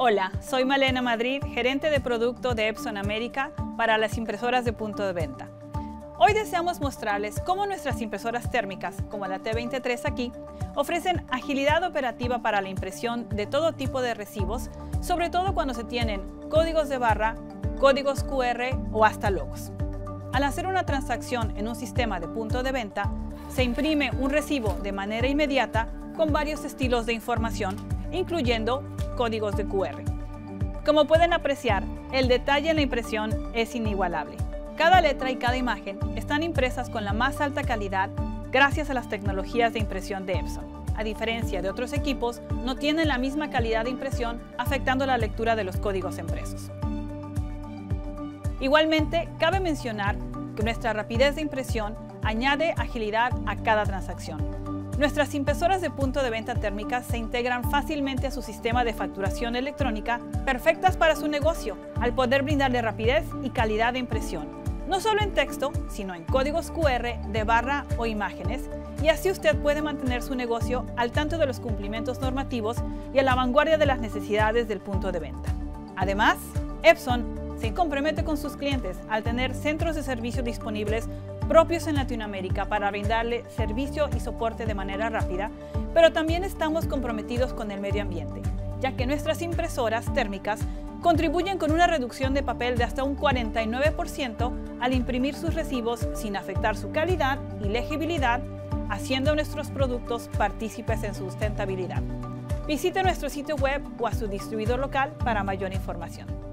Hola, soy Malena Madrid, gerente de producto de Epson América para las impresoras de punto de venta. Hoy deseamos mostrarles cómo nuestras impresoras térmicas, como la T23 aquí, ofrecen agilidad operativa para la impresión de todo tipo de recibos, sobre todo cuando se tienen códigos de barra, códigos QR o hasta logos. Al hacer una transacción en un sistema de punto de venta, se imprime un recibo de manera inmediata con varios estilos de información, incluyendo códigos de QR. Como pueden apreciar, el detalle en la impresión es inigualable. Cada letra y cada imagen están impresas con la más alta calidad gracias a las tecnologías de impresión de Epson. A diferencia de otros equipos, no tienen la misma calidad de impresión, afectando la lectura de los códigos impresos. Igualmente, cabe mencionar que nuestra rapidez de impresión añade agilidad a cada transacción. Nuestras impresoras de punto de venta térmicas se integran fácilmente a su sistema de facturación electrónica, perfectas para su negocio, al poder brindarle rapidez y calidad de impresión, no solo en texto, sino en códigos QR, de barra o imágenes, y así usted puede mantener su negocio al tanto de los cumplimientos normativos y a la vanguardia de las necesidades del punto de venta. Además, Epson se compromete con sus clientes al tener centros de servicio disponibles propios en Latinoamérica para brindarle servicio y soporte de manera rápida, pero también estamos comprometidos con el medio ambiente, ya que nuestras impresoras térmicas contribuyen con una reducción de papel de hasta un 49% al imprimir sus recibos sin afectar su calidad y legibilidad, haciendo a nuestros productos partícipes en su sustentabilidad. Visite nuestro sitio web o a su distribuidor local para mayor información.